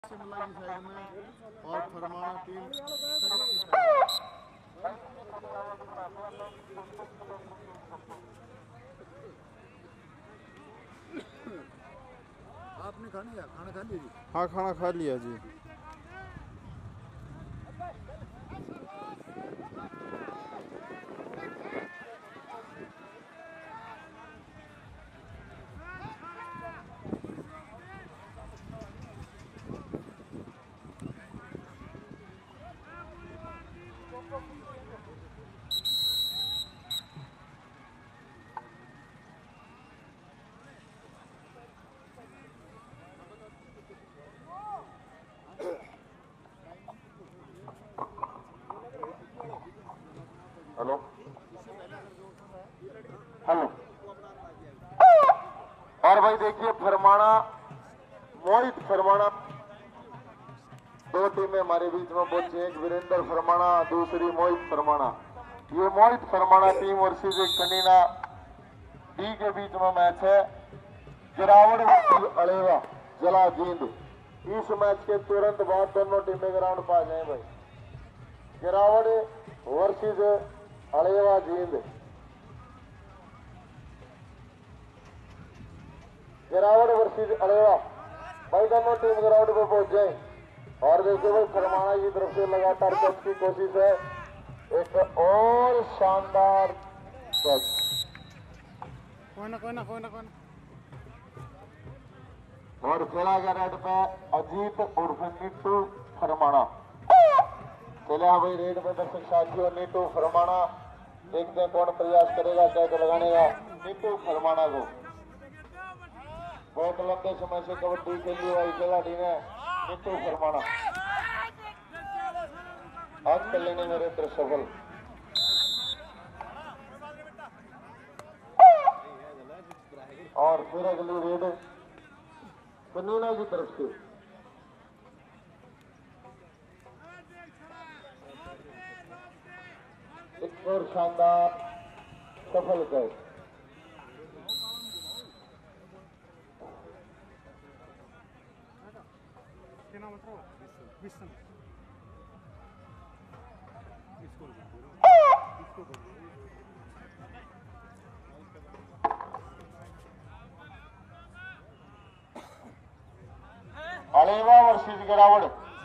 शिमला की साइड में और फरमाना टीम आपने खाना खा लिया जी? हाँ, खाना खा लिया जी। Hello hello. और भाई देखिए, फरमाना मोहित फरमाना, दो टीमें हमारे बीच में पहुंची, एक वीरेंद्र फरमाना, दूसरी मोहित फरमाना। ये मोहित फरमाना टीम वर्सेस एक कनीना डी के बीच में मैच है। गिरावट वर्सेस अलेवा जला जींद। इस मैच के तुरंत बाद दोनों टीमें ग्राउंड पर आ जाए भाई। गिरावट वर्सेस अलेवा जींद। गिरावट वर्सेस अलेवा भाई, दोनों टीम ग्राउंड पे पहुंच जाए। और देखिए भाई, फरमाना की तरफ से लगातार टच की कोशिश है। एक और शानदार टच। और खेला गया रेड पे अजीत उर्फ नीटू फरमाना। चले हाँ भाई, रेड में दर्शक साथियों नीटू फरमाना। देखते हैं कौन प्रयास करेगा टैग लगाने का नीटू फरमाना को। बहुत लंबे समय से कबड्डी खेली हुई खिलाड़ी ने नीटू फरमाना। आज कर लेने मेरे अंदर सफल। और फिर अगली रेड कनीना की तरफ से। एक और शानदार सफल कैच। अलेवा वर्सेस गिरावट।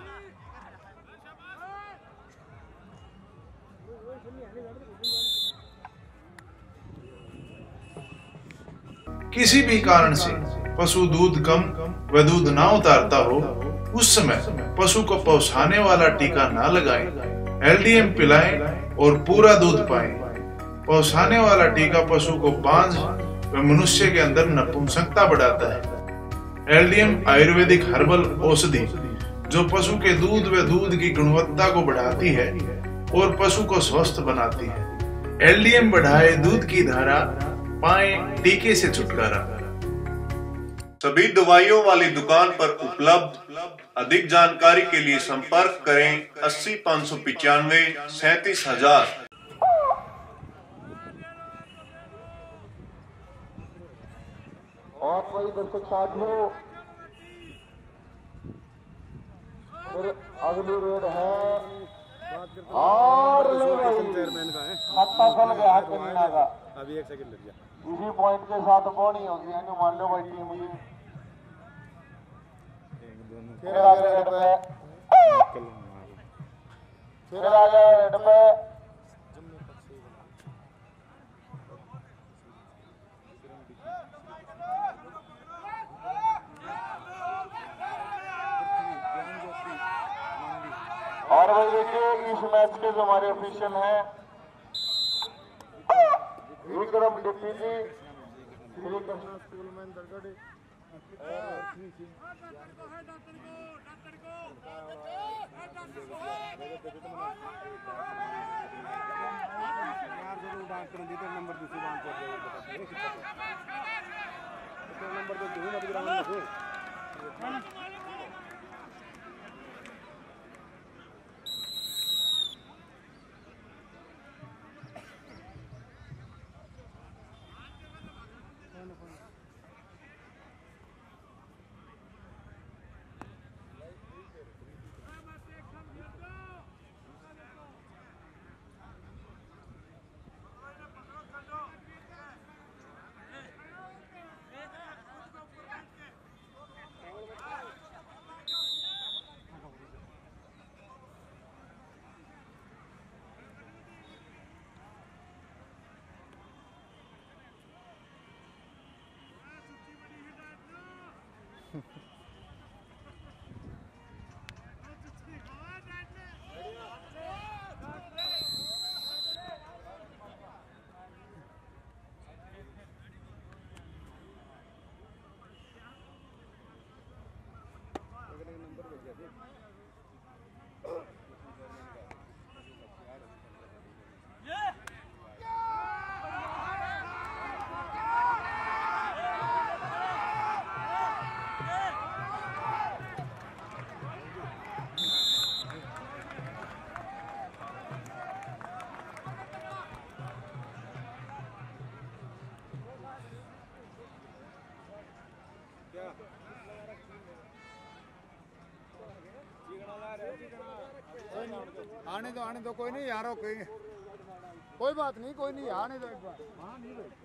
किसी भी कारण से पशु दूध कम व दूध ना उतारता हो, उस समय पशु को पहुंचाने वाला टीका ना लगाएं, एलडीएम पिलाएं और पूरा दूध पाएं। पहुंचाने वाला टीका पशु को बांझ व मनुष्य के अंदर नपुंसकता बढ़ाता है। एलडीएम आयुर्वेदिक हर्बल औषधि जो पशु के दूध व दूध की गुणवत्ता को बढ़ाती है और पशु को स्वस्थ बनाती है। एलडीएम बढ़ाए दूध की धारा, पाएं टीके से छुटकारा। सभी दवाइयों वाली दुकान पर उपलब्ध। अधिक जानकारी के लिए संपर्क करें 80 595 37,000। और कोई दर्शक साथियों, फिर अगली रेड है और खाता फल गया कनीना का। अभी एक सेकंड लग गया। इसी पॉइंट के साथ बॉडी होगी, यानी मान लो भाई टीम की। फिर आगे रेड पे, फिर आगे रेड पे और भाई देखिए, इस मैच के जो हमारे ऑफिशियल हैं विक्रम डिप्टी जी, श्री कृष्ण स्कूल में दरगढ़ आने दो कोई नहीं यारो कोई बात नहीं कोई नहीं आने दो एक बार हाँ नहीं भाई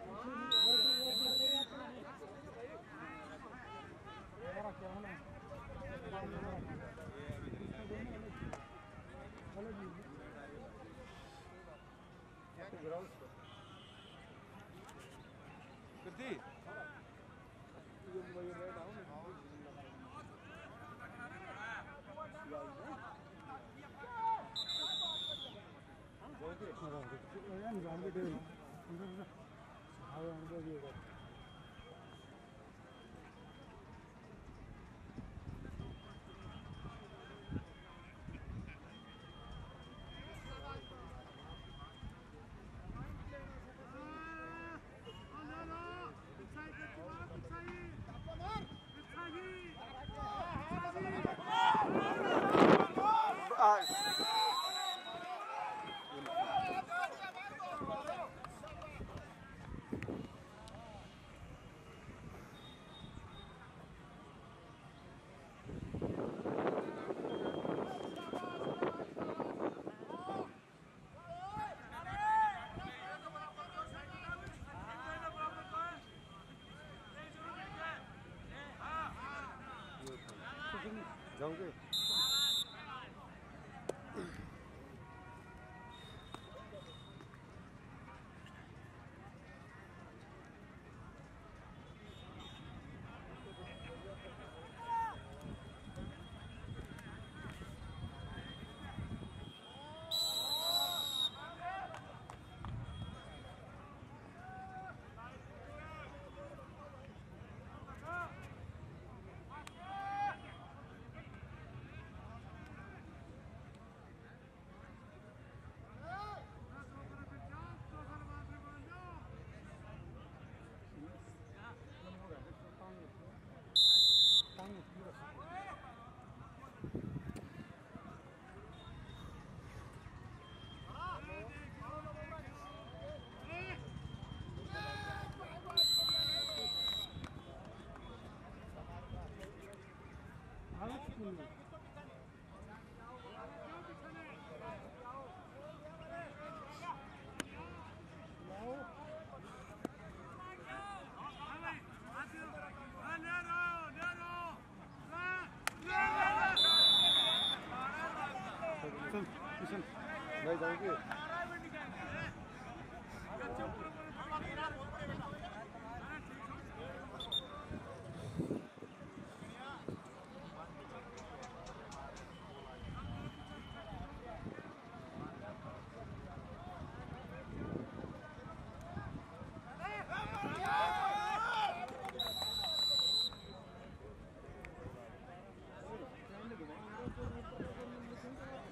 जाओगे नहीं जाओगे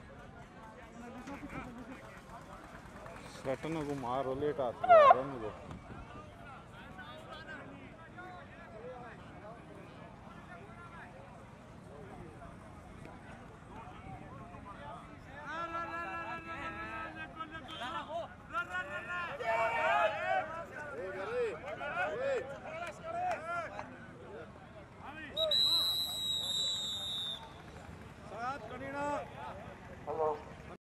घटना को मारो लेट आता है